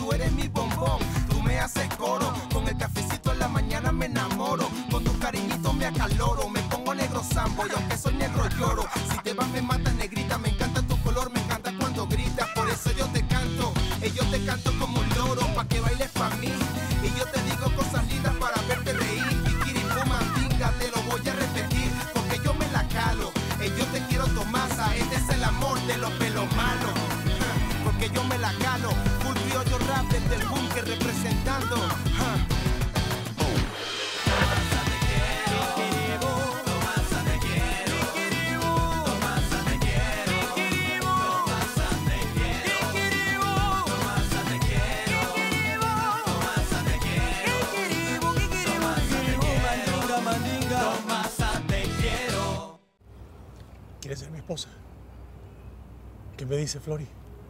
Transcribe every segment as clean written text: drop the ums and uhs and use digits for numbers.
tú eres mi bombón. Tú me haces coro, con el cafecito en la mañana me enamoro. Con tu cariñito me acaloro, me pongo negro sambo y aunque soy negro lloro. Si te vas me matas negrita, me encanta tu color, me encanta cuando gritas. Por eso yo te canto como un loro, pa' que bailes pa' mí. Y yo te digo cosas lindas para verte reír. Kikiripuma, pinga, te lo voy a repetir, porque yo me la calo. Yo te quiero Tomasa, este es el amor de los pelos malos. Porque yo me la calo, full criollo rap desde el búnker representando. ¿Quieres ser mi esposa? ¿Qué me dice Flori?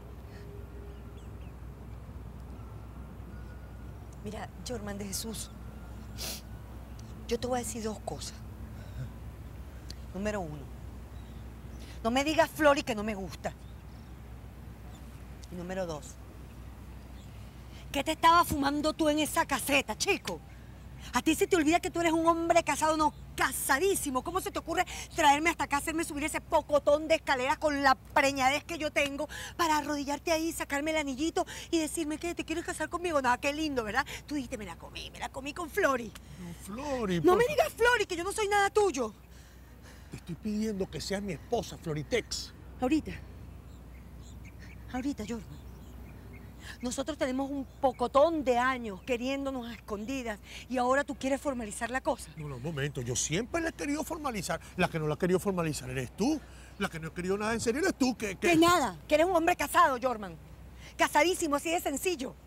Mira, Jorman de Jesús, yo te voy a decir dos cosas. Número uno, no me digas Flori que no me gusta. Y número dos, ¿qué te estaba fumando tú en esa caseta, chico? A ti se te olvida que tú eres un hombre casado, no, casadísimo. ¿Cómo se te ocurre traerme hasta acá, hacerme subir ese pocotón de escaleras con la preñadez que yo tengo para arrodillarte ahí, sacarme el anillito y decirme que te quieres casar conmigo? Nada, qué lindo, ¿verdad? Tú dijiste, me la comí con Flori. No, Flori. No me digas Flori, que yo no soy nada tuyo. Te estoy pidiendo que seas mi esposa, Floritex. Ahorita, Jorman. Nosotros tenemos un pocotón de años queriéndonos a escondidas y ahora tú quieres formalizar la cosa. No, un momento. Yo siempre la he querido formalizar. La que no la ha querido formalizar eres tú. La que no ha querido nada en serio eres tú. Que nada, que eres un hombre casado, Jorman. Casadísimo, así de sencillo.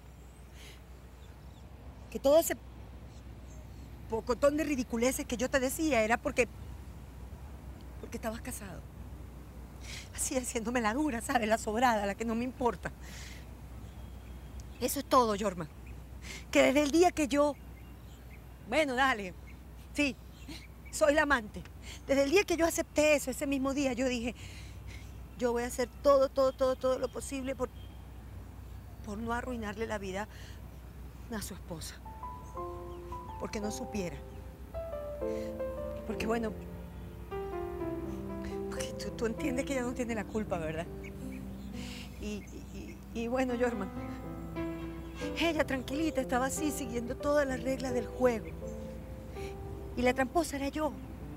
Que todo ese pocotón de ridiculeces que yo te decía era porque estabas casado. Así haciéndome la dura, ¿sabes? La sobrada, la que no me importa. Eso es todo, Jorman. Que desde el día que yo... Bueno, dale. Sí, soy la amante. Desde el día que yo acepté eso, ese mismo día, yo dije... Yo voy a hacer todo lo posible por no arruinarle la vida a su esposa. Porque no supiera. Porque, bueno... Porque tú entiendes que ella no tiene la culpa, ¿verdad? Y bueno, Jorman... Ella, tranquilita, estaba así, siguiendo todas las reglas del juego. Y la tramposa era yo.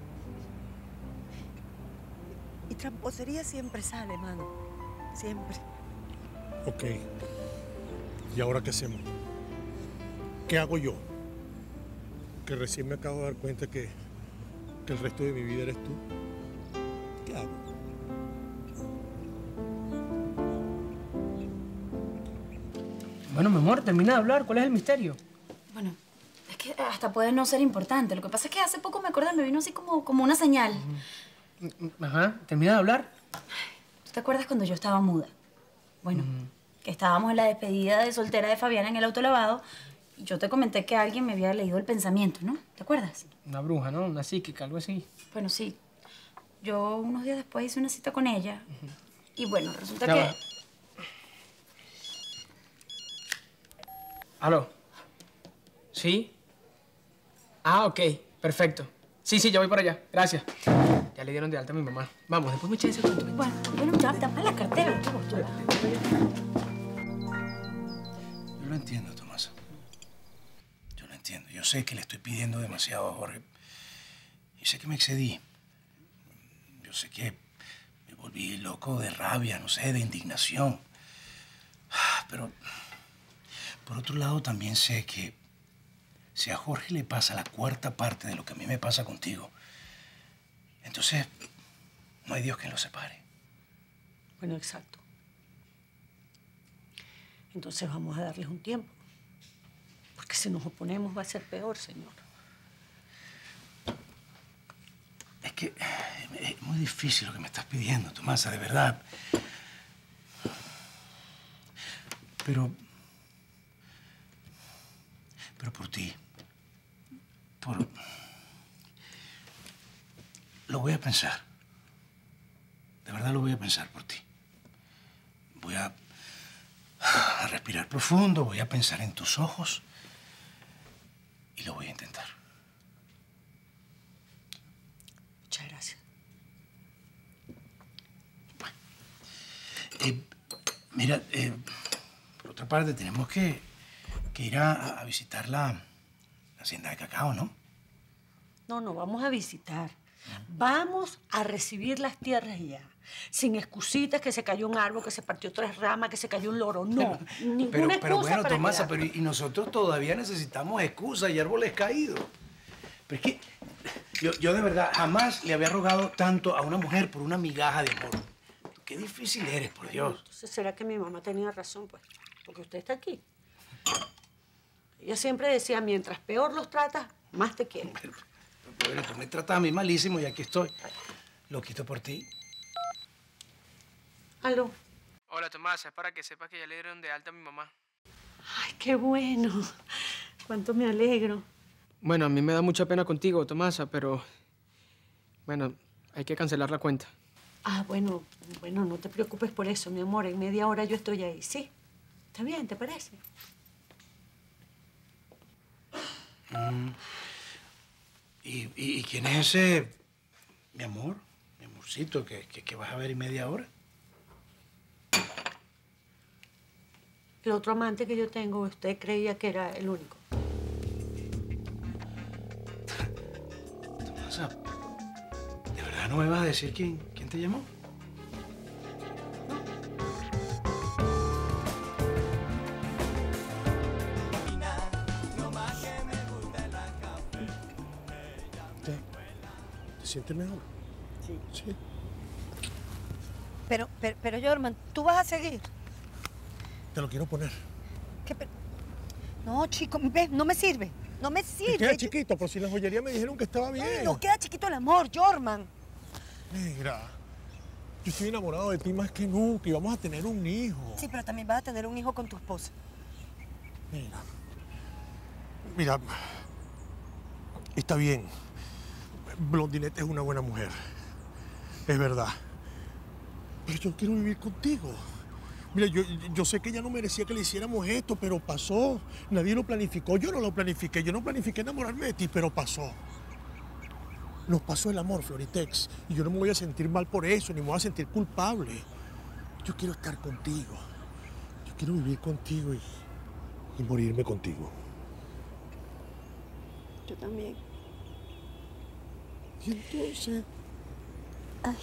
Y tramposería siempre sale, mano. Siempre. Ok. ¿Y ahora qué hacemos? ¿Qué hago yo? Que recién me acabo de dar cuenta que el resto de mi vida eres tú. ¿Qué hago? Bueno, mi amor, termina de hablar. ¿Cuál es el misterio? Bueno, es que hasta puede no ser importante. Lo que pasa es que hace poco me acordé, me vino así como una señal. Ajá, termina de hablar. ¿Tú te acuerdas cuando yo estaba muda? Bueno, que estábamos en la despedida de soltera de Fabiana en el autolavado y yo te comenté que alguien me había leído el pensamiento, ¿no? ¿Te acuerdas? Una bruja, ¿no? Una psíquica, algo así. Bueno, sí. Yo unos días después hice una cita con ella y bueno, resulta Ya que... va. ¿Aló? ¿Sí? Ah, ok. Perfecto. Sí, ya voy para allá. Gracias. Ya le dieron de alta a mi mamá. Vamos, después me eché ese cuento. Bueno, ya, dame la cartera. Yo lo entiendo, Tomás. Yo lo entiendo. Yo sé que le estoy pidiendo demasiado a Jorge. Y sé que me excedí. Yo sé que me volví loco de rabia, no sé, de indignación. Pero... por otro lado, también sé que si a Jorge le pasa la cuarta parte de lo que a mí me pasa contigo, entonces no hay Dios que lo separe. Bueno, exacto. Entonces vamos a darles un tiempo. Porque si nos oponemos va a ser peor, señor. Es que es muy difícil lo que me estás pidiendo, Tomasa, de verdad. Pero por ti, lo voy a pensar. De verdad lo voy a pensar por ti. Voy a a respirar profundo, voy a pensar en tus ojos y lo voy a intentar. Muchas gracias. Mira, por otra parte, tenemos que ir a visitar la hacienda de cacao, ¿no? No, vamos a visitar. Vamos a recibir las tierras ya. Sin excusitas, que se cayó un árbol, que se partió 3 ramas, que se cayó un loro. No, ninguna pero excusa bueno, para Tomasa, quedar. y nosotros todavía necesitamos excusas y árboles caídos. Pero es que yo de verdad jamás le había rogado tanto a una mujer por una migaja de amor. Qué difícil eres, por Dios. Entonces, ¿será que mi mamá tenía razón, pues? Porque usted está aquí. Ella siempre decía, mientras peor los tratas, más te quieren. Pero bueno, tú me tratas a mí malísimo y aquí estoy. Lo quito por ti. Aló. Hola, Tomasa, es para que sepas que ya le dieron de alta a mi mamá. Ay, qué bueno. Cuánto me alegro. Bueno, a mí me da mucha pena contigo, Tomasa, pero... Bueno, hay que cancelar la cuenta. Ah, bueno, no te preocupes por eso, mi amor. En media hora yo estoy ahí, ¿sí? ¿Está bien, te parece? ¿Y quién es ese, mi amor, mi amorcito, que vas a ver en media hora? El otro amante que yo tengo, usted creía que era el único. Tomasa, ¿de verdad no me vas a decir quién te llamó? ¿Te sientes mejor? Sí. Sí. Pero, Jorman, ¿tú vas a seguir? Te lo quiero poner. ¿Qué, No, chico, ves, no me sirve. No me Te sirve. queda chiquito, pero si en la joyería me dijeron que estaba bien. Ay, nos queda chiquito el amor, Jorman. Negra, yo estoy enamorado de ti más que nunca y vamos a tener un hijo. Sí, pero también vas a tener un hijo con tu esposa. Mira, está bien. Blondinette es una buena mujer. Es verdad. Pero yo quiero vivir contigo. Mira, yo sé que ella no merecía que le hiciéramos esto, pero pasó. Nadie lo planificó. Yo no lo planifiqué. Yo no planifiqué enamorarme de ti, pero pasó. Nos pasó el amor, Floritex. Y yo no me voy a sentir mal por eso, ni me voy a sentir culpable. Yo quiero estar contigo. Yo quiero vivir contigo y morirme contigo. Yo también. Y entonces... Ay.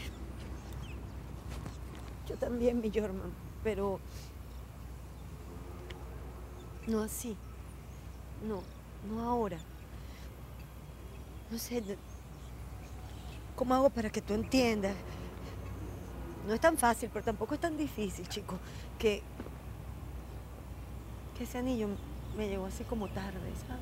Yo también, mi Jorman, pero... No así. No ahora. No sé, ¿cómo hago para que tú entiendas? No es tan fácil, pero tampoco es tan difícil, chico, que ese anillo me llegó así como tarde, ¿sabes?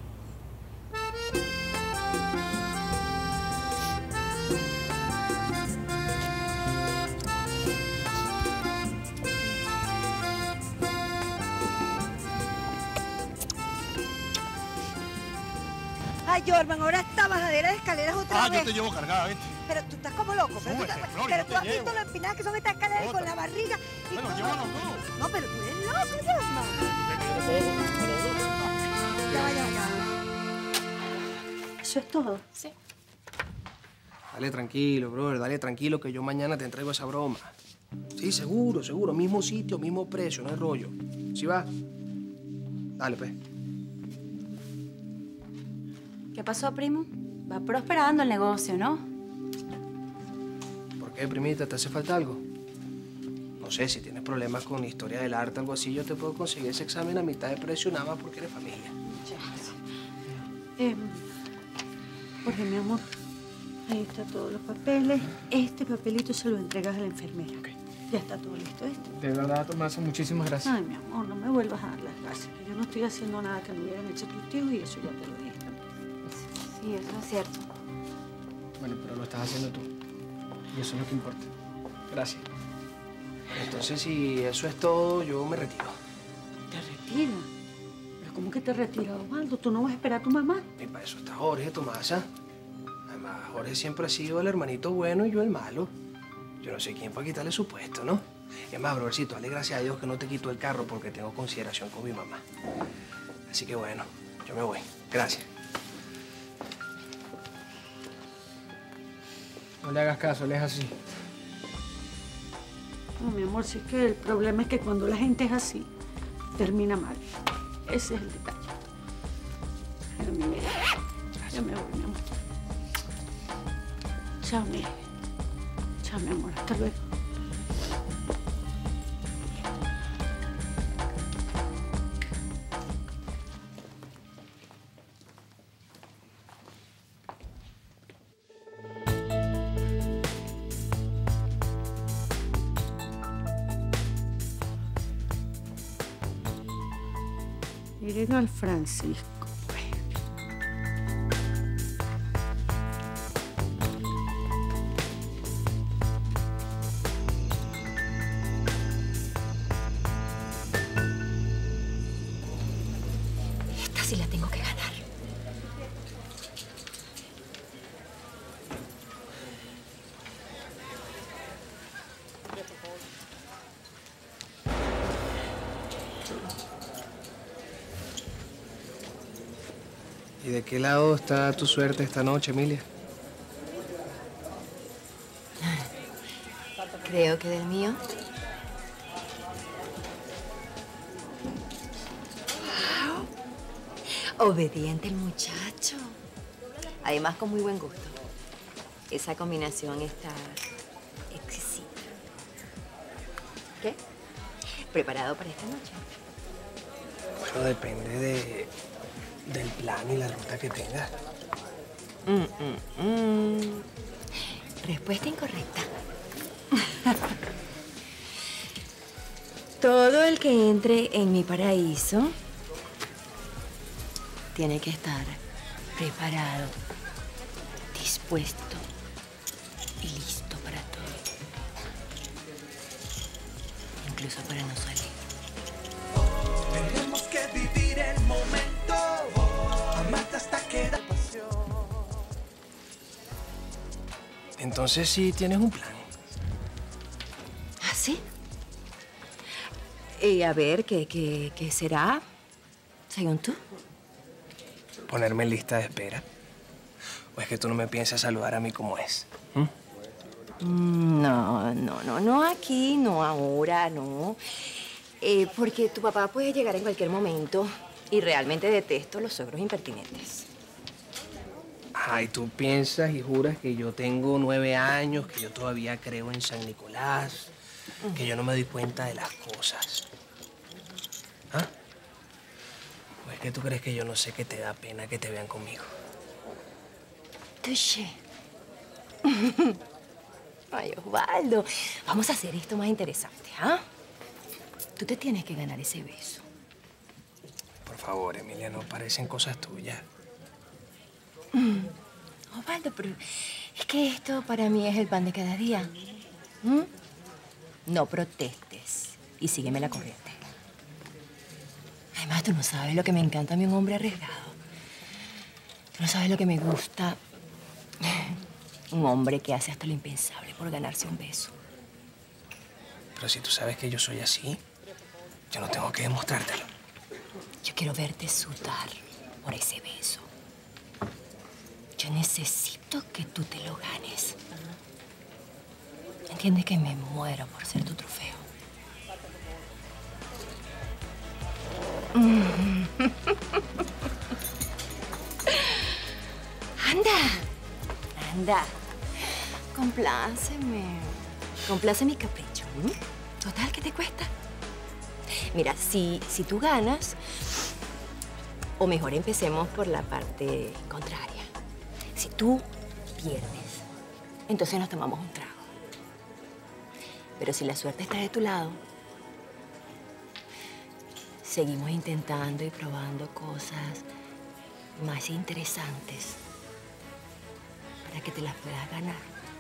Ay, Jorman, ahora esta bajadera de escaleras otra vez. yo te llevo cargada, ¿viste? Pero tú estás como loco. Pero, Súbete, Flor, pero yo tú te has visto llevo. lo empinadas que son estas escaleras y con Bota. la barriga y Bueno, todo. llévanos dos. No, pero tú eres loco, Jorman. Ya va. ¿Eso es todo? Sí. Dale tranquilo, brother, dale tranquilo que yo mañana te entrego esa broma. Sí, seguro. Mismo sitio, mismo precio, no hay rollo. ¿Sí va? Dale, pues. ¿Qué pasó, primo? Va prosperando el negocio, ¿no? ¿Por qué, primita? ¿Te hace falta algo? No sé, si tienes problemas con historia del arte o algo así, yo te puedo conseguir ese examen a mitad de precio nada más porque eres familia. Jorge, mi amor, ahí está todos los papeles. Este papelito se lo entregas a la enfermera. Ok. Ya está todo listo, ¿viste? De verdad, Tomasa, muchísimas gracias. Ay, mi amor, no me vuelvas a dar las gracias. Que yo no estoy haciendo nada que no hubieran hecho tus tíos y eso ya te lo dije. Sí, eso es cierto. Bueno, pero lo estás haciendo tú. Y eso es lo que importa. Gracias. Entonces, si eso es todo, yo me retiro. ¿Te retira? ¿Pero cómo que te retira, Osvaldo? ¿Tú no vas a esperar a tu mamá? Y para eso está Jorge, Tomasa. Además, Jorge siempre ha sido el hermanito bueno y yo el malo. Yo no sé quién para quitarle su puesto, ¿no? Es más, brothercito, dale gracias a Dios que no te quito el carro porque tengo consideración con mi mamá. Así que bueno, yo me voy. Gracias. No le hagas caso, él es así. No, mi amor, sí que el problema es que cuando la gente es así, termina mal. Ese es el detalle. Pero mi vida, ya me voy, mi amor. Chao, mi. Chao, mi amor. Hasta luego. Miren al Francisco, pues. Esta sí la tengo que ganar. ¿Y de qué lado está tu suerte esta noche, Emilia? Creo que del mío. Wow. Obediente el muchacho. Además, con muy buen gusto. Esa combinación está exquisita. ¿Qué? ¿Preparado para esta noche? Bueno, depende del plan y la ruta que tengas. Respuesta incorrecta. Todo el que entre en mi paraíso tiene que estar preparado, dispuesto y listo para todo. Incluso para no salir. Tenemos que vivir el momento, amarte hasta que da pasión. Entonces sí tienes un plan. ¿Ah, sí? Y a ver, ¿qué será, según tú? Ponerme en lista de espera. ¿O es que tú no me piensas saludar a mí como es? No, aquí, no ahora, no. Porque tu papá puede llegar en cualquier momento y realmente detesto los suegros impertinentes. Ay, tú piensas y juras que yo tengo 9 años, que yo todavía creo en San Nicolás, que yo no me doy cuenta de las cosas. ¿Ah? ¿O es que tú crees que yo no sé que te da pena que te vean conmigo? Touché. Ay, Osvaldo, vamos a hacer esto más interesante, ¿ah? Tú te tienes que ganar ese beso. Por favor, Emilia, no parecen cosas tuyas. Osvaldo, pero es que esto para mí es el pan de cada día. No protestes y sígueme la corriente. Además, tú no sabes lo que me encanta a mí un hombre arriesgado. Tú no sabes lo que me gusta. Un hombre que hace hasta lo impensable por ganarse un beso. Pero si tú sabes que yo soy así, yo no tengo que demostrártelo. Yo quiero verte sudar por ese beso. Yo necesito que tú te lo ganes. ¿Entiendes que me muero por ser tu trofeo? Anda. Compláceme. Complace mi capricho. Total, ¿qué te cuesta? Mira, si tú ganas, o mejor empecemos por la parte contraria. Si tú pierdes, entonces nos tomamos un trago. Pero si la suerte está de tu lado, seguimos intentando y probando cosas más interesantes para que te las puedas ganar.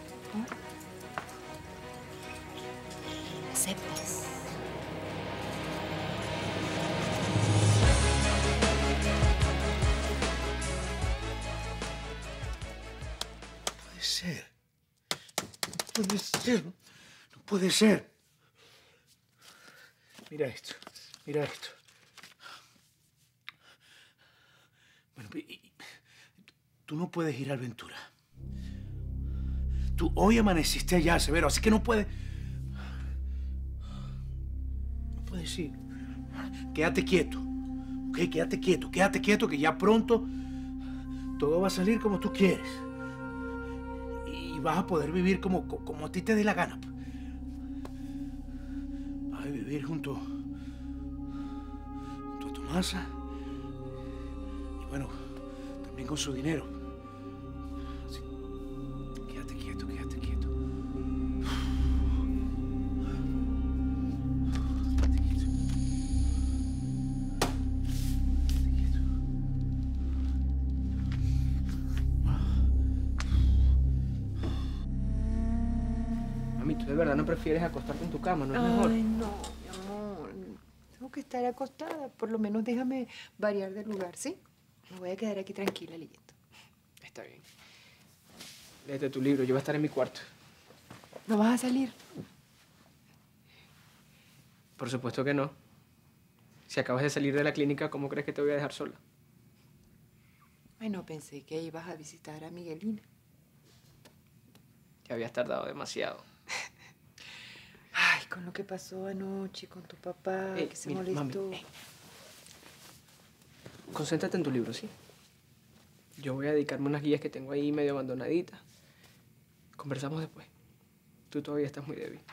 ¿Aceptas? Puede ser. No puede ser. No puede ser. Mira esto, mira esto. Bueno, tú no puedes ir a Alventura. Tú hoy amaneciste allá, Severo, así que no puedes... No puedes ir. Quédate quieto, ¿ok? Quédate quieto, que ya pronto todo va a salir como tú quieres. Y vas a poder vivir como a ti te dé la gana. Vas a vivir junto a Tomasa. Y bueno, también con su dinero. Así, quédate quieto. Quédate quieto. Mami, ¿tú de verdad no prefieres acostarte en tu cama? ¿No es mejor? Ay, no, mi amor. Tengo que estar acostada. Por lo menos déjame variar de lugar, ¿sí? Me voy a quedar aquí tranquila leyendo. Está bien. Léete tu libro, yo voy a estar en mi cuarto. ¿No vas a salir? Por supuesto que no. Si acabas de salir de la clínica, ¿cómo crees que te voy a dejar sola? Ay, no, pensé que ibas a visitar a Miguelina. Ya habías tardado demasiado. Ay, con lo que pasó anoche con tu papá, que se mira, molestó. mami, concéntrate en tu libro, ¿sí? Yo voy a dedicarme a unas guías que tengo ahí medio abandonaditas. Conversamos después. Tú todavía estás muy débil.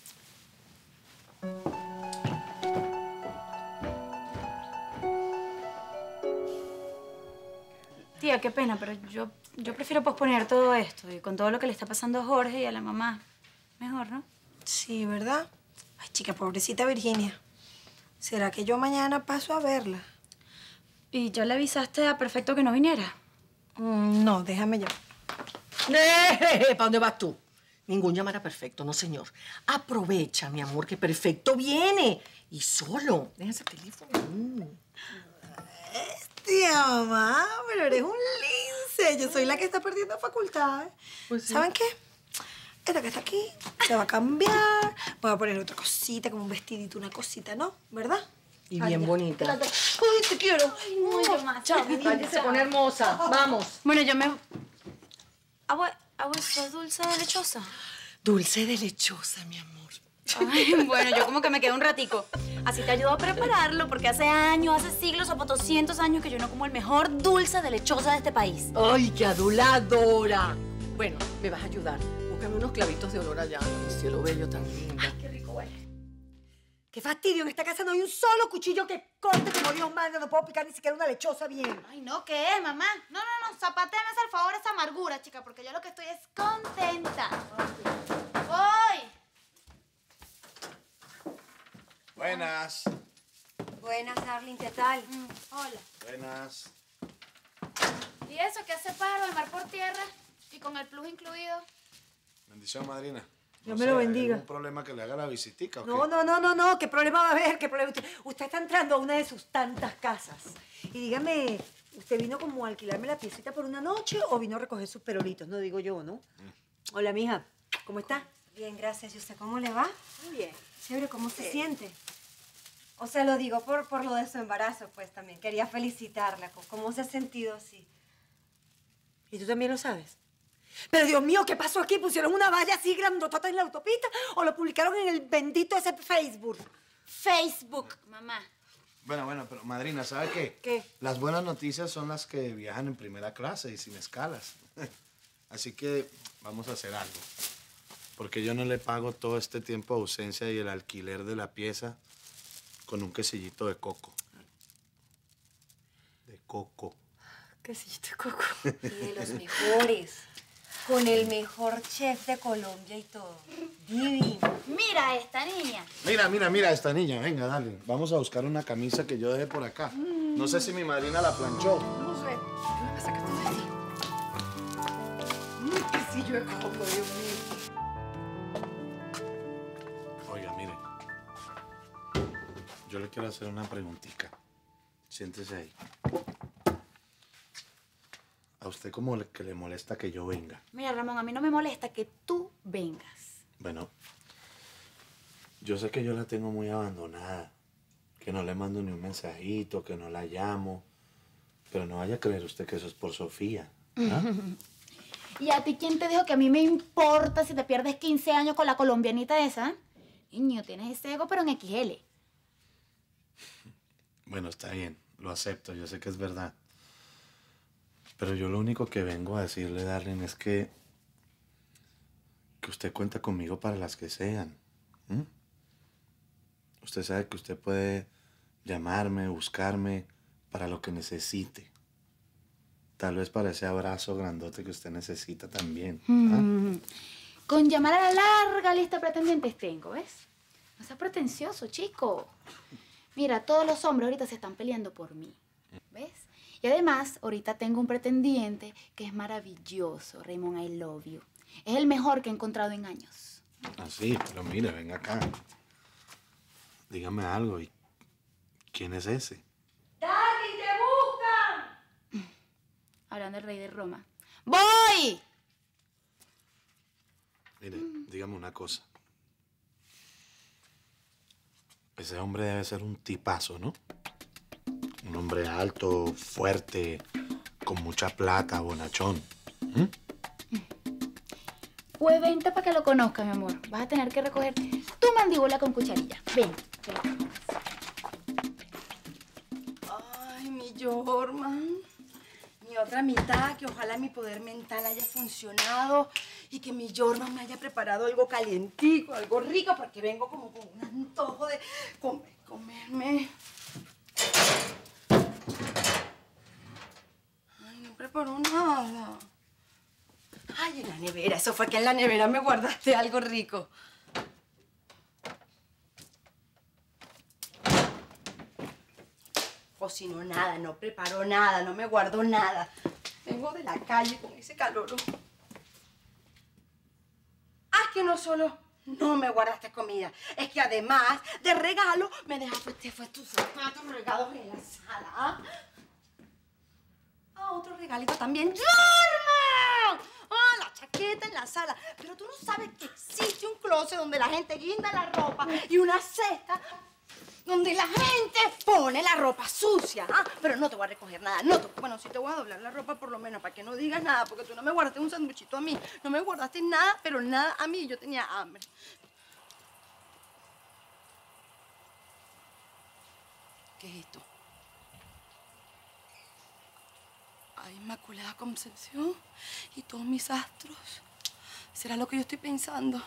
Tía, qué pena, pero yo prefiero posponer todo esto. Y con todo lo que le está pasando a Jorge y a la mamá, mejor, ¿no? Sí, ¿verdad? Ay, chica, pobrecita Virginia. ¿Será que yo mañana paso a verla? ¿Y ya le avisaste a Perfecto que no viniera? No, déjame ya. ¿Para dónde vas tú? Ningún llamar a Perfecto, no, señor. Aprovecha, mi amor, que Perfecto viene. Y solo. Deja ese teléfono. Tía, mamá, pero eres un lince. Yo soy la que está perdiendo facultades. Pues sí. ¿Saben qué? Esta que está aquí se va a cambiar. Voy a poner otra cosita, como un vestidito, una cosita, ¿no? ¿Verdad? Y bien bonita. Ay, te quiero. Ay, no, yo más. Chao, Vaya, se pone hermosa. Vamos. Bueno, yo me... Agua, ¿sos dulce de lechosa? Dulce de lechosa, mi amor. Ay, bueno, yo como que me quedo un ratico. Así te ayudo a prepararlo, porque hace años, hace siglos o 200 años que yo no como el mejor dulce de lechosa de este país. ¡Ay, qué aduladora! Bueno, me vas a ayudar. Búscame unos clavitos de olor allá. Mi cielo bello tan lindo. Ay, qué rico huele. Qué fastidio, en esta casa no hay un solo cuchillo que corte como Dios manda. No puedo picar ni siquiera una lechosa bien. Ay, no, ¿qué es, mamá? No, zapatéame al favor esa amargura, chica, porque yo lo que estoy es contenta. ¡Voy! Buenas. Buenas, Darling, ¿qué tal? Hola. Buenas. ¿Y eso qué hace pájaro de mar por tierra? ¿Y con el plus incluido? Bendición, madrina. Dios me lo bendiga. ¿Algún problema que le haga la visitica o qué? No. ¿Qué problema va a haber? ¿Qué problema? Usted está entrando a una de sus tantas casas. Y dígame, ¿usted vino como a alquilarme la piecita por una noche o vino a recoger sus perolitos? No digo yo, ¿no? Hola, mija. ¿Cómo está? Bien, gracias. ¿Y usted cómo le va? Muy bien. Chévere, ¿cómo se siente? O sea, lo digo por lo de su embarazo, pues también. Quería felicitarla. ¿Cómo se ha sentido así? ¿Y tú también lo sabes? Pero Dios mío, ¿qué pasó aquí? ¿Pusieron una valla así grandotota en la autopista o lo publicaron en el bendito ese Facebook? Facebook, mamá. Bueno, pero madrina, ¿sabe qué? ¿Qué? Las buenas noticias son las que viajan en primera clase y sin escalas. Así que vamos a hacer algo. Porque yo no le pago todo este tiempo de ausencia y el alquiler de la pieza con un quesillito de coco. De coco. Quesillito de coco. Y de los mejores. Con el mejor chef de Colombia y todo. Divino. Mira a esta niña. Mira esta niña. Venga, dale. Vamos a buscar una camisa que yo dejé por acá. No sé si mi madrina la planchó. No sé. ¿Qué me pasa que estoy así? Quesillo de coco, Dios mío. Oiga, mire. Yo le quiero hacer una preguntita. Siéntese ahí. ¿A usted cómo que le molesta que yo venga? Mira, Ramón, a mí no me molesta que tú vengas. Bueno, yo sé que yo la tengo muy abandonada. que no le mando ni un mensajito, que no la llamo. Pero no vaya a creer usted que eso es por Sofía. ¿Ah? ¿Y a ti quién te dijo que a mí me importa si te pierdes 15 años con la colombianita esa? Niño, tienes ese ego, pero en XL. Bueno, está bien, lo acepto, yo sé que es verdad. Pero yo lo único que vengo a decirle, Darling, es que usted cuenta conmigo para las que sean. ¿Mm? Usted sabe que usted puede llamarme, buscarme para lo que necesite. Tal vez para ese abrazo grandote que usted necesita también. ¿Ah? Con llamar a la larga lista de pretendientes tengo, ¿ves? No seas pretencioso, chico. Mira, todos los hombres ahorita se están peleando por mí, ¿ves? Y además, ahorita tengo un pretendiente que es maravilloso, Raymond, I love you. Es el mejor que he encontrado en años. Ah, sí, pero mire, venga acá. Dígame algo. ¿Y quién es ese? ¡Darling, te buscan! Hablando del rey de Roma. ¡Voy! Mire, dígame una cosa. Ese hombre debe ser un tipazo, ¿no? Un hombre alto, fuerte, con mucha plata, bonachón. ¿Mm? Pues vente para que lo conozcas, mi amor. Vas a tener que recoger tu mandíbula con cucharilla. Ven. Ay, mi Jorman. Mi otra mitad, que ojalá mi poder mental haya funcionado y que mi Jorman me haya preparado algo calientico, algo rico, porque vengo como con un antojo de comerme. Ay, no preparó nada. Ay, en la nevera. Eso fue que en la nevera me guardaste algo rico. Cocinó nada, no preparó nada, no me guardó nada. Vengo de la calle con ese calor. Ah, que no solo no me guardaste comida, es que además de regalo me dejaste tus zapatos regados en la sala. ¿Ah? Otro regalito también. ¡Jorman! ¡Ah, la chaqueta en la sala! Pero tú no sabes que existe un closet donde la gente guinda la ropa y una cesta donde la gente pone la ropa sucia. ¿Ah? Pero no te voy a recoger nada. Bueno, sí te voy a doblar la ropa por lo menos para que no digas nada, porque tú no me guardaste un sanduchito a mí. No me guardaste nada, pero nada a mí. Yo tenía hambre. ¿Qué es esto? Ay, Inmaculada Concepción y todos mis astros. ¿Será lo que yo estoy pensando?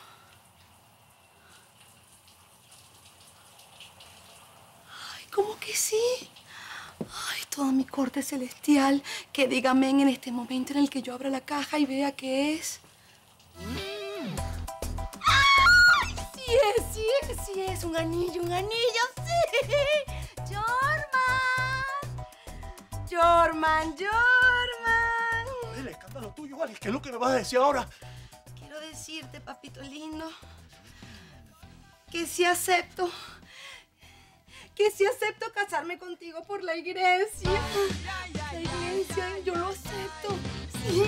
Ay, ¿cómo que sí? Ay, toda mi corte celestial, que diga amén en este momento en el que yo abra la caja y vea qué es. ¡Ay, sí es! Un anillo, sí. Jorman. El escándalo tuyo, ¿vale? ¿Qué es lo que me vas a decir ahora? Quiero decirte, papito lindo, que sí acepto casarme contigo por la iglesia. La iglesia, yo lo acepto. Sí.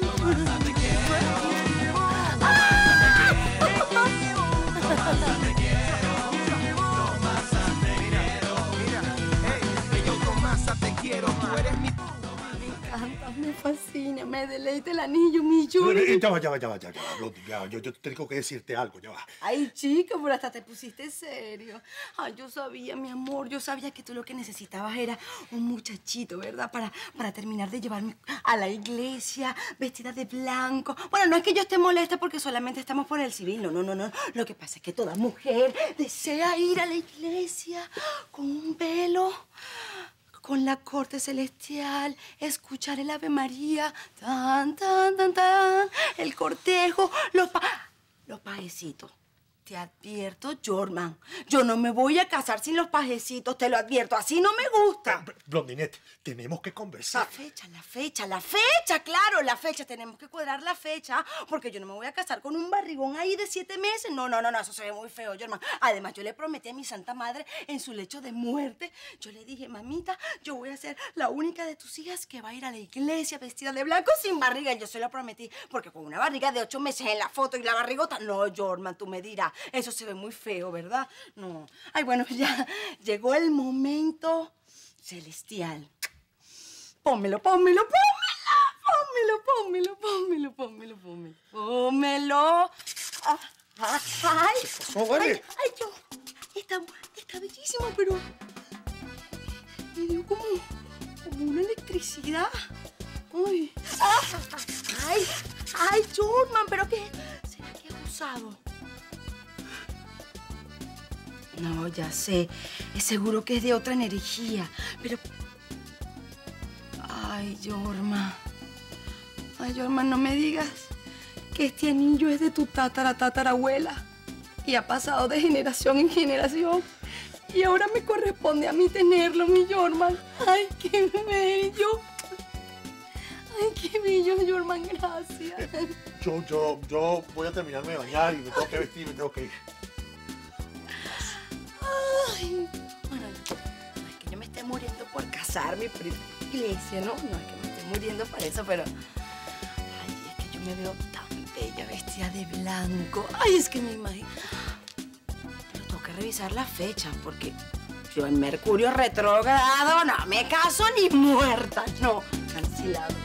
Te quiero, tú eres mi... Me encanta, me fascina, me deleita el anillo, mi Yuri. Ya va. Yo tengo que decirte algo, ya va. Ay, chica, pero hasta te pusiste serio. Ay, yo sabía, mi amor, yo sabía que tú lo que necesitabas era un muchachito, ¿verdad? Para terminar de llevarme a la iglesia, vestida de blanco. Bueno, no es que yo esté molesta porque solamente estamos por el civil, no. Lo que pasa es que toda mujer desea ir a la iglesia con un velo, con la corte celestial, escuchar el Ave María, tan, el cortejo, los pajecitos. Te advierto, Jorman, yo no me voy a casar sin los pajecitos, te lo advierto, así no me gusta. Blondinette, tenemos que conversar. La fecha, tenemos que cuadrar la fecha, porque yo no me voy a casar con un barrigón ahí de 7 meses. No, eso se ve muy feo, Jorman. Además, yo le prometí a mi santa madre en su lecho de muerte, yo le dije, mamita, yo voy a ser la única de tus hijas que va a ir a la iglesia vestida de blanco sin barriga. Yo se lo prometí, porque con una barriga de 8 meses en la foto y la barrigota, no, Jorman, tú me dirás. Eso se ve muy feo, ¿verdad? No. Ay, bueno, ya llegó el momento celestial. Pónmelo, pónmelo, pónmelo. Pónmelo. Ay. ¿Qué pasó, vale? Ay, yo. Está bellísimo, pero me dio como una electricidad. Ay. Ay, Jorman, ¿pero qué? ¿Será que he abusado? No, ya sé. Es seguro que es de otra energía, pero... Ay, Jorman. Ay, Jorman, no me digas que este anillo es de tu tatarabuela y ha pasado de generación en generación. Y ahora me corresponde a mí tenerlo, mi Jorman. Ay, qué bello. Ay, qué bello, Jorman, gracias. Yo voy a terminarme de bañar y me tengo que vestir, me tengo que ir. Ay, bueno, no es que yo me esté muriendo por casarme por iglesia, ¿no? No es que me esté muriendo por eso, pero... Ay, es que yo me veo tan bella vestida de blanco. Ay, es que me imagino... Pero tengo que revisar la fecha, porque yo en Mercurio retrógrado no me caso ni muerta. No, cancelado.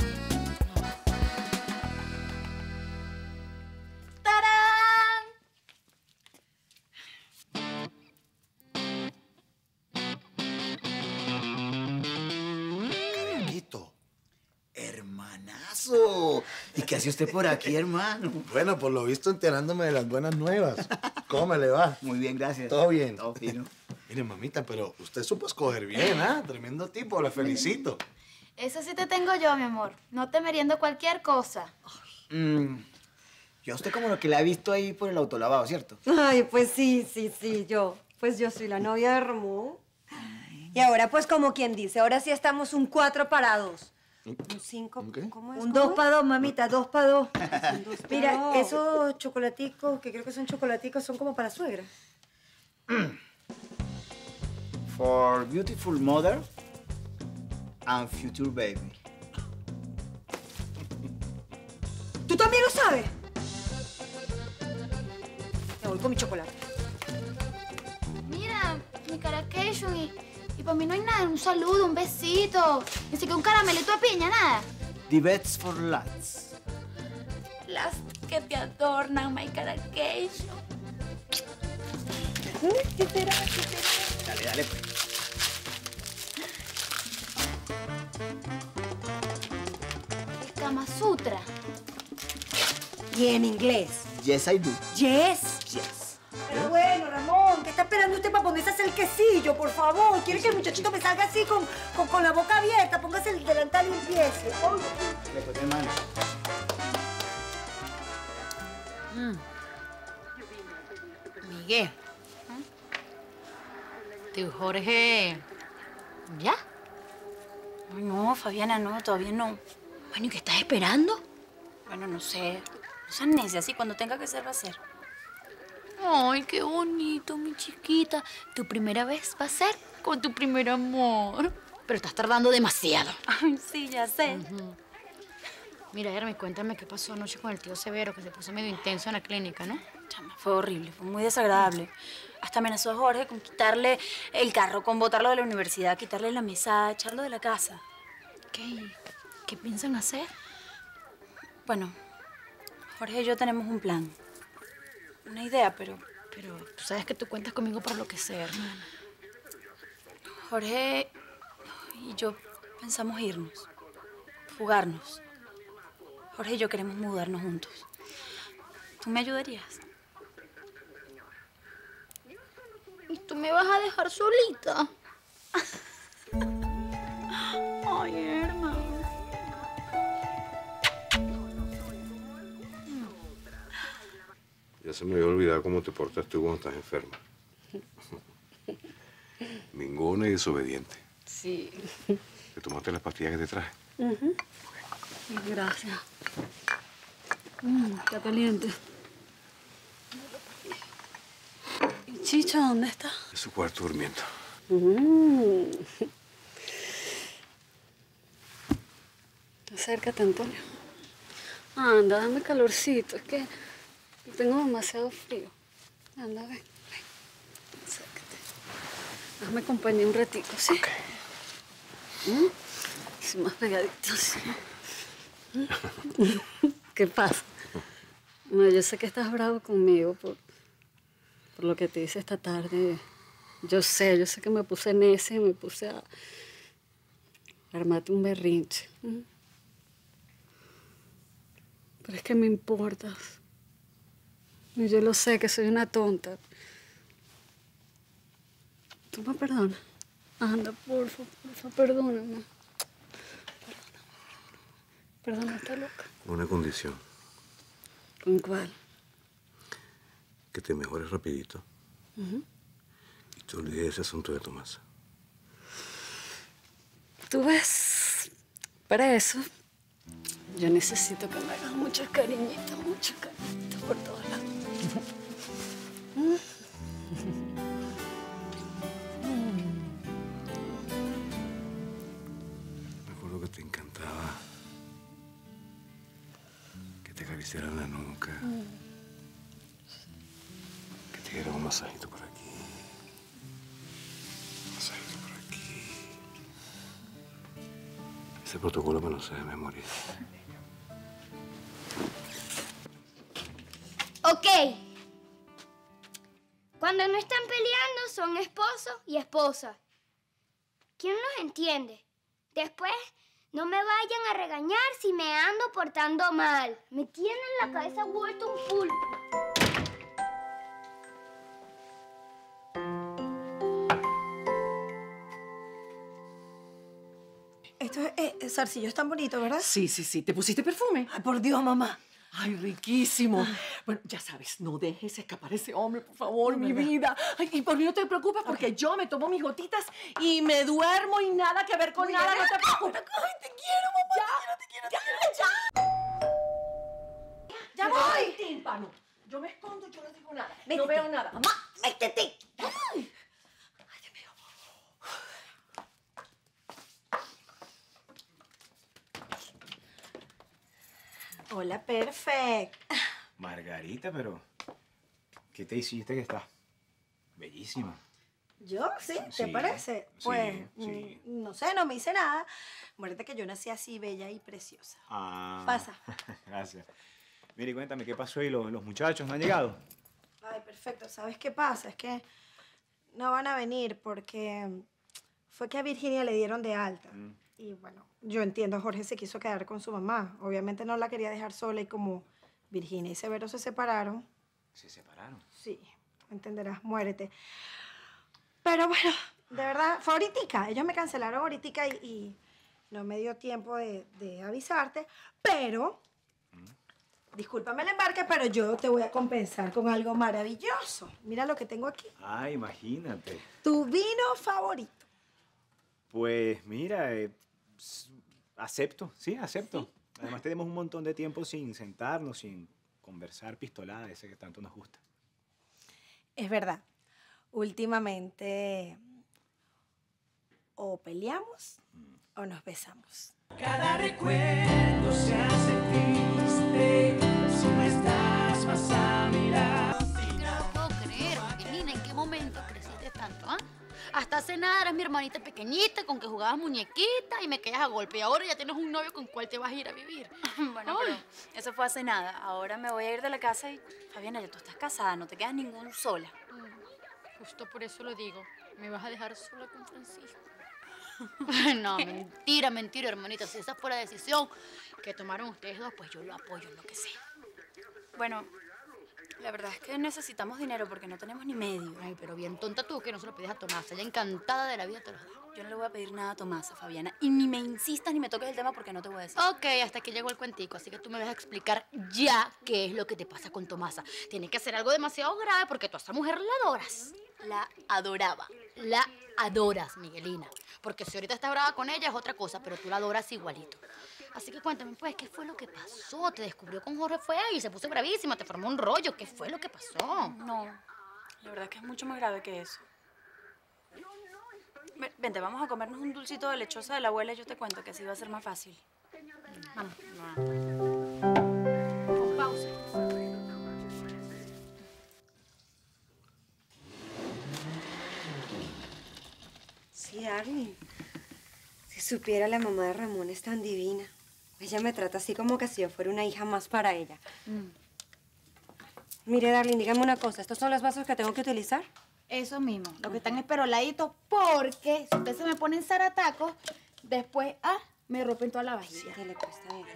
Hermanazo. ¿Y qué hace usted por aquí, hermano? Bueno, por lo visto enterándome de las buenas nuevas. ¿Cómo me le va? Muy bien, gracias. ¿Todo bien? Todo fino. Mire, mamita, pero usted supo escoger bien, ¿ah? Tremendo tipo, le felicito. Eso sí te tengo yo, mi amor. No te meriendo cualquier cosa. Yo a usted como lo que la he visto ahí por el autolavado, ¿cierto? Ay, pues sí, yo. Pues yo soy la novia de Ramón. Y ahora, pues como quien dice, ahora sí estamos un 4 para 2. Un 5, ¿cómo es? Un 2 para 2, mamita, 2 para 2. Mira, esos chocolaticos, que creo que son chocolaticos, son como para suegra. For beautiful mother and future baby. ¿Tú también lo sabes? Me voy con mi chocolate. Mira, mi caracation y para mí no hay nada. Un saludo, un besito. Ni siquiera un caramelito de piña, nada. The best for lads. Las que te adornan, my caracation. ¿Qué será? Dale, pues. Es Kama Sutra. Y en inglés. Yes, I do. Yes. Yes. Pero bueno, Ramón, ¿qué está esperando usted para ponerse a hacer el quesillo, por favor? ¿Quiere que el muchachito me salga así con la boca abierta? Póngase el delantal y empiece. Le pues, hermano. Miguel. Tío Jorge. ¿Ya? Ay, no, Fabiana, no, todavía no. Bueno, ¿y qué estás esperando? Bueno, no sé. No seas necia, así cuando tenga que ser, va a ser. Ay, qué bonito, mi chiquita. Tu primera vez va a ser con tu primer amor. Pero estás tardando demasiado. Ay, sí, ya sé. Mira, Hermes, cuéntame qué pasó anoche con el tío Severo, que se puso medio intenso en la clínica, ¿no? Chama, fue horrible, fue muy desagradable. Hasta amenazó a Jorge con quitarle el carro, con botarlo de la universidad, quitarle la mesada, echarlo de la casa. ¿Qué piensan hacer? Bueno, Jorge y yo tenemos un plan. Una idea, pero tú sabes que tú cuentas conmigo para lo que sea, hermana. Jorge y yo pensamos irnos, fugarnos. Jorge y yo queremos mudarnos juntos. ¿Tú me ayudarías? ¿Y tú me vas a dejar solita? Ay, hermano. Ya se me había olvidado cómo te portas tú cuando estás enferma. Ninguna y desobediente. Sí. ¿Te tomaste las pastillas que te traje? Gracias. Está caliente. ¿Y Chicho dónde está? En su cuarto durmiendo. Acércate, Antonio. Anda, dame calorcito. Es que tengo demasiado frío. Anda, ven. Acércate. Hazme compañía un ratito, ¿sí? Ok. Sí, más pegadito, sí. ¿Qué pasa? No, yo sé que estás bravo conmigo por lo que te hice esta tarde. Yo sé que me puse necia y me puse a armarte un berrinche. Pero es que me importas. Y yo lo sé, que soy una tonta. ¿Tú me perdonas? Anda, porfa, perdóname. Perdona, está loca. Una condición. ¿Con cuál? Que te mejores rapidito y te olvides de ese asunto de Tomasa. Tú ves, para eso yo necesito que me hagas muchos cariñitos por todos lados. Me acuerdo que te encantaba que te acariciaran la nuca, que te dieran un masajito por aquí, un masajito por aquí. Ese protocolo me lo sé de memoria. Ok. Cuando no están peleando son esposo y esposa. ¿Quién los entiende? Después no me vayan a regañar si me ando portando mal. Me tienen la cabeza vuelto un pulpo. Esto zarcillo es tan bonito, ¿verdad? Sí. ¿Te pusiste perfume? Ay, por Dios, mamá. Ay, riquísimo. Bueno, ya sabes, no dejes escapar a ese hombre, por favor, mi vida. Ay, y por mí no te preocupes porque yo me tomo mis gotitas y me duermo y nada que ver con nada, no te preocupes. Ay, te quiero, mamá. Te quiero. ¡Ya voy! Tímpano. Yo me escondo, yo no digo nada. No veo nada. Mamá, métete. Ay. Hola, perfecto. Margarita, pero ¿qué te hiciste que estás bellísima? ¿Yo? ¿Sí? ¿Te Sí, parece? sí, Pues, sí. no sé, no me hice nada. Muérete que yo nací así, bella y preciosa. Ah. Pasa. Gracias. Mire, cuéntame, ¿qué pasó ahí? ¿Los muchachos no han llegado? Ay, perfecto. ¿Sabes qué pasa? Es que no van a venir porque fue que a Virginia le dieron de alta. Y bueno, yo entiendo, Jorge se quiso quedar con su mamá. Obviamente no la quería dejar sola y como Virginia y Severo se separaron. ¿Se separaron? Sí, entenderás, muérete. Pero bueno, de verdad, fue ahoritica. Ellos me cancelaron ahoritica y no me dio tiempo de avisarte. Pero, discúlpame el embarque, pero yo te voy a compensar con algo maravilloso. Mira lo que tengo aquí. Ah, imagínate. Tu vino favorito. Pues mira, acepto, sí, acepto. ¿Sí? Además tenemos un montón de tiempo sin sentarnos, sin conversar pistolada, ese que tanto nos gusta. Es verdad. Últimamente o peleamos o nos besamos. Cada recuerdo se hace triste si no estás más a mi lado. No lo puedo creer, Angelina, ¿en qué momento creciste tanto, ah? Hasta hace nada eras mi hermanita pequeñita con que jugabas muñequita y me caías a golpe. Y ahora ya tienes un novio con el cual te vas a ir a vivir. Bueno, pero eso fue hace nada. Ahora me voy a ir de la casa y... Fabiana, ya tú estás casada, no te quedas ningún sola. Justo por eso lo digo. Me vas a dejar sola con Francisco. No, mentira, hermanita. Si esa fue la decisión que tomaron ustedes dos, pues yo lo apoyo en lo que sea. Bueno, la verdad es que necesitamos dinero porque no tenemos ni medio. Ay, pero bien tonta tú que no se lo pides a Tomasa. Ella encantada de la vida te lo da. Yo no le voy a pedir nada a Tomasa, Fabiana. Y ni me insistas ni me toques el tema porque no te voy a decir. Ok, hasta aquí llegó el cuentico. Así que tú me vas a explicar ya qué es lo que te pasa con Tomasa. Tiene que hacer algo demasiado grave porque tú a esa mujer la adoras. La adoraba. La adoras, Miguelina. Porque si ahorita estás brava con ella es otra cosa, pero tú la adoras igualito. Así que cuéntame, pues, ¿qué fue lo que pasó? ¿Te descubrió con Jorge fue ahí? Se puso bravísima, te formó un rollo. ¿Qué fue lo que pasó? No, la verdad es que es mucho más grave que eso. Vente, vamos a comernos un dulcito de lechosa de la abuela y yo te cuento que así va a ser más fácil. Vamos. Con pausa. supiera, la mamá de Ramón es tan divina. Ella me trata así como que si yo fuera una hija más para ella. Mire, Darling, dígame una cosa. ¿Estos son los vasos que tengo que utilizar? Eso mismo. Los que están esperoladitos porque si usted se me pone en zarataco, después, me rompen toda la vajilla. Sí, le cuesta bien.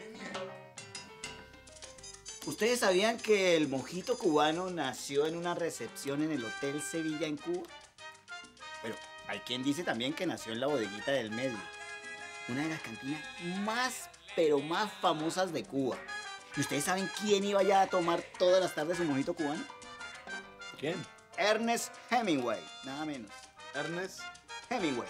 ¿Ustedes sabían que el mojito cubano nació en una recepción en el Hotel Sevilla en Cuba? Pero hay quien dice también que nació en la bodeguita del medio. Una de las cantinas más, pero más famosas de Cuba. ¿Y ustedes saben quién iba ya a tomar todas las tardes un mojito cubano? ¿Quién? Ernest Hemingway, nada menos. Ernest Hemingway.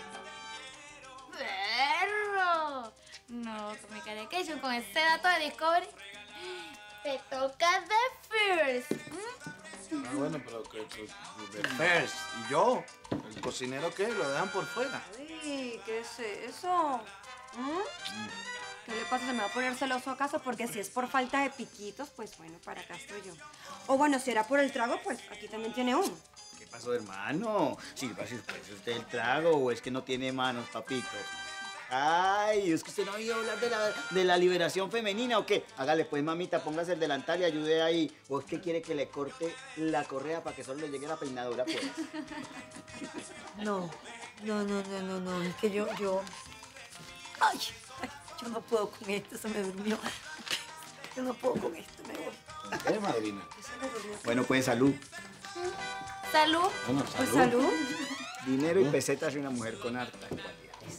¡Perro! No, con mi caricación, con ese dato de Discovery, te toca The First. Ah, bueno, pero que The First. ¿Y yo? ¿El cocinero qué? ¿Lo dejan por fuera? Ay, ¿qué es eso? ¿Qué le pasa? ¿Se me va a poner celoso acaso? Porque si es por falta de piquitos, pues bueno, para acá estoy yo. O bueno, si era por el trago, pues aquí también tiene uno. ¿Qué pasó, hermano? Si le pasa usted el trago o es que no tiene manos, papito. Ay, es que usted no ha oído hablar de la liberación femenina ¿o qué? Hágale pues, mamita, póngase el delantal y ayude ahí. ¿O es que quiere que le corte la correa para que solo le llegue la peinadura, pues? No, es que yo... Ay, yo no puedo con esto, se me durmió. Yo no puedo con esto, me voy. ¿Qué, madrina? Bueno, pues, salud. Salud. Bueno, Pues salud. Dinero y pesetas de una mujer con harta cualidades.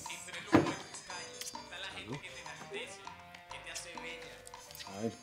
A ver.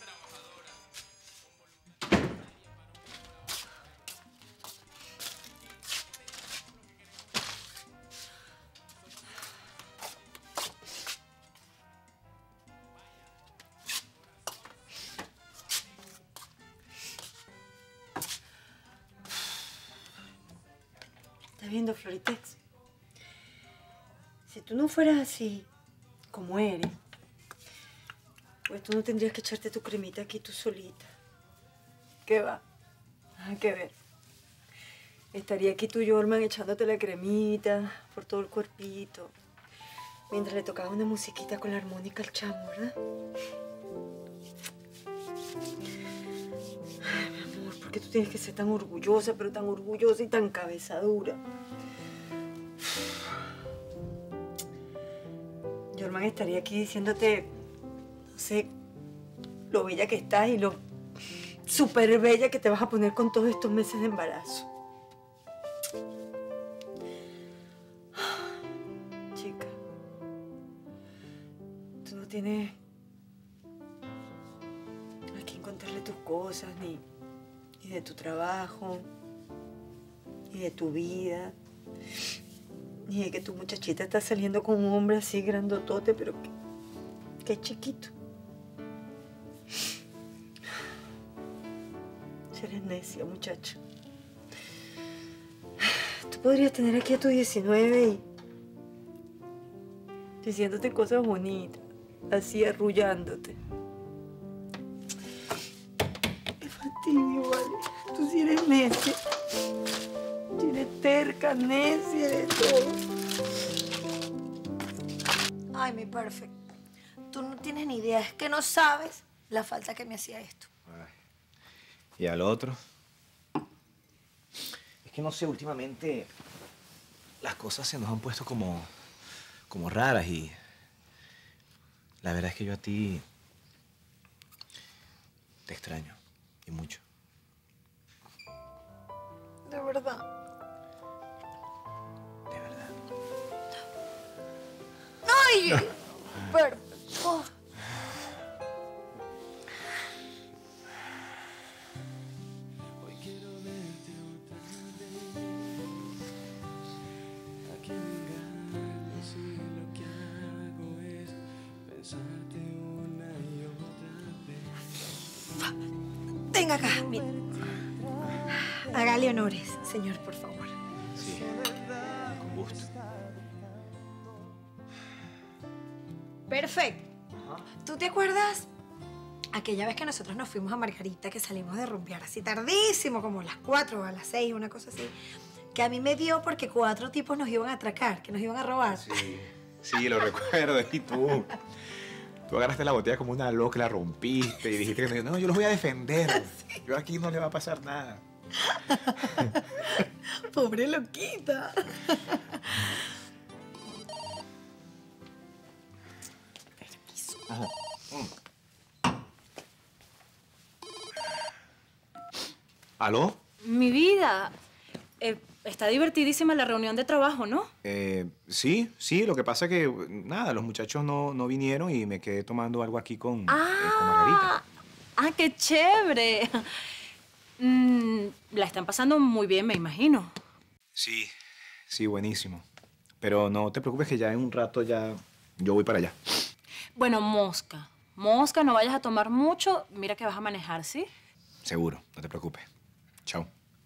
¿Estás viendo, Floritex? Si tú no fueras así, como eres, pues tú no tendrías que echarte tu cremita aquí tú solita. ¿Qué va? Nada que ver. Estaría aquí tú, Jorman, echándote la cremita por todo el cuerpito, mientras le tocaba una musiquita con la armónica al chamo, ¿verdad? Ay, mi amor, ¿por qué tú tienes que ser tan orgullosa, pero tan orgullosa y tan cabezadura? Jorman estaría aquí diciéndote, no sé, lo bella que estás y lo súper bella que te vas a poner con todos estos meses de embarazo. Chica, tú no tienes a quién contarle tus cosas, ni de tu trabajo, ni de tu vida, ni de que tu muchachita está saliendo con un hombre así grandotote, pero que es chiquito. Eres necia, muchacha. Tú podrías tener aquí a tu 19 y diciéndote cosas bonitas, así arrullándote. Qué fastidio, vale. Tú sí eres necia. Sí eres terca, necia, eres todo. Ay, mi perfect. Tú no tienes ni idea, es que no sabes la falta que me hacía esto. ¿Y al otro? Es que no sé, últimamente las cosas se nos han puesto como raras y la verdad es que yo a ti te extraño y mucho. De verdad. De verdad. Ay, perfecto. Venga acá, mira. Hágale honores, señor, por favor. Sí, con gusto. Perfecto. ¿Tú te acuerdas aquella vez que nosotros nos fuimos a Margarita, que salimos de rumbear así tardísimo, como a las 4 o a las 6, una cosa así? Que a mí me dio porque 4 tipos nos iban a atracar, que nos iban a robar. Sí. Sí, lo recuerdo. Y tú agarraste la botella como una loca, la rompiste y dijiste que no, yo los voy a defender. Yo aquí no le va a pasar nada. Pobre loquita. Ajá. ¿Aló? Mi vida, está divertidísima la reunión de trabajo, ¿no? Sí, lo que pasa es que, nada, los muchachos no vinieron y me quedé tomando algo aquí con Margarita. ¡Ah, qué chévere! La están pasando muy bien, me imagino. Sí, buenísimo. Pero no te preocupes que ya en un rato ya yo voy para allá. Bueno, Mosca, no vayas a tomar mucho. Mira que vas a manejar, ¿sí? Seguro, no te preocupes. Chao.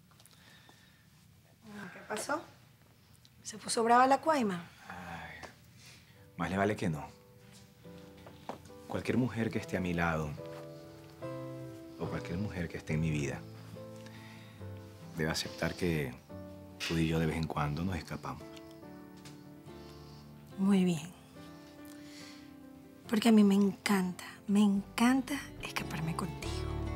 ¿Qué pasó? ¿Se puso brava la cuaima? Más le vale que no. Cualquier mujer que esté a mi lado o cualquier mujer que esté en mi vida debe aceptar que tú y yo de vez en cuando nos escapamos. Muy bien. Porque a mí me encanta escaparme contigo.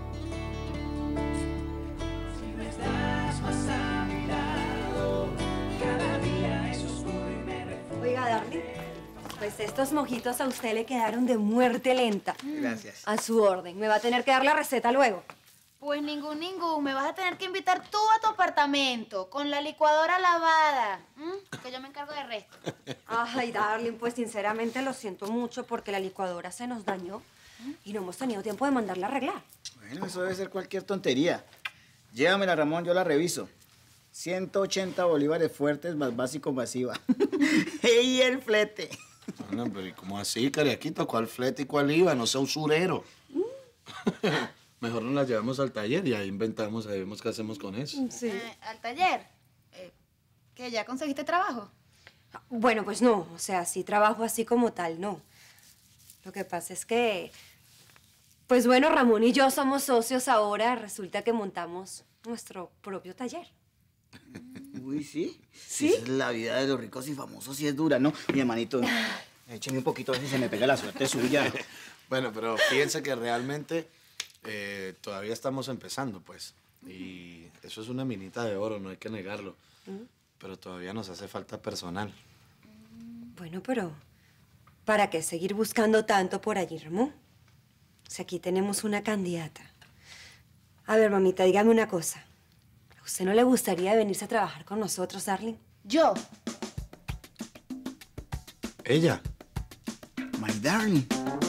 Si no estás más a mi lado, cada día es oscuro y me refuerzo. Oiga, Darling, pues estos mojitos a usted le quedaron de muerte lenta. Gracias. A su orden. Me va a tener que dar la receta luego. Pues ningún. Me vas a tener que invitar tú a tu apartamento con la licuadora lavada. Que yo me encargo del resto. Ay, Darling, pues sinceramente lo siento mucho porque la licuadora se nos dañó y no hemos tenido tiempo de mandarla a arreglar. Bueno, eso debe ser cualquier tontería. Llévamela, Ramón, yo la reviso. 180 bolívares fuertes más básico masiva. ¡Y el flete! Bueno, pero ¿y cómo así, Cariaquito? ¿Cuál flete y cuál IVA? No sea usurero. Mejor nos la llevamos al taller y ahí inventamos, ahí vemos qué hacemos con eso. Sí. ¿Al taller? ¿Que ya conseguiste trabajo? Bueno, pues no. O sea, sí trabajo así como tal, no. Lo que pasa es que, pues bueno, Ramón y yo somos socios ahora. Resulta que montamos nuestro propio taller. Uy, ¿sí? ¿Sí? Esa es la vida de los ricos y famosos y es dura, ¿no? Mi hermanito, écheme un poquito a ver si se me pega la suerte suya. Bueno, pero fíjense que realmente todavía estamos empezando, pues. Y eso es una minita de oro, no hay que negarlo. Pero todavía nos hace falta personal. Bueno, pero ¿para qué seguir buscando tanto por allí, Ramón? Si aquí tenemos una candidata. A ver, mamita, dígame una cosa. ¿A usted no le gustaría venirse a trabajar con nosotros, Darling? ¿Yo? ¿Ella? My darling.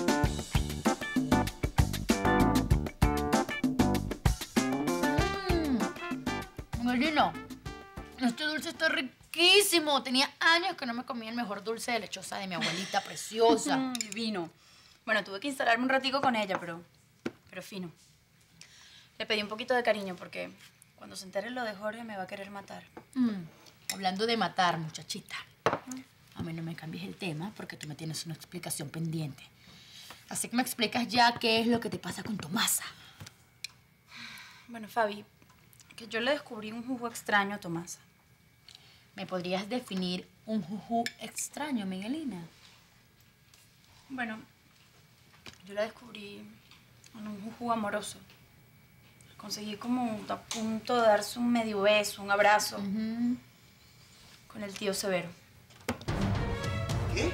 Melina, este dulce está riquísimo. Tenía años que no me comía el mejor dulce de lechosa de mi abuelita preciosa. Divino. Bueno, tuve que instalarme un ratico con ella, pero fino. Le pedí un poquito de cariño porque cuando se entere lo de Jorge me va a querer matar. Hablando de matar, muchachita. A mí no me cambies el tema porque tú me tienes una explicación pendiente. Así que me explicas ya qué es lo que te pasa con Tomasa. Bueno, Fabi, que yo le descubrí un jugo extraño a Tomasa. ¿Me podrías definir un juju extraño, Miguelina? Bueno, yo la descubrí en un juju amoroso. Conseguí como a punto de darse un medio beso, un abrazo con el tío Severo. ¿Qué?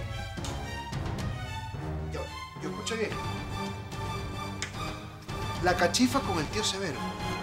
Yo escuché bien. La cachifa con el tío Severo.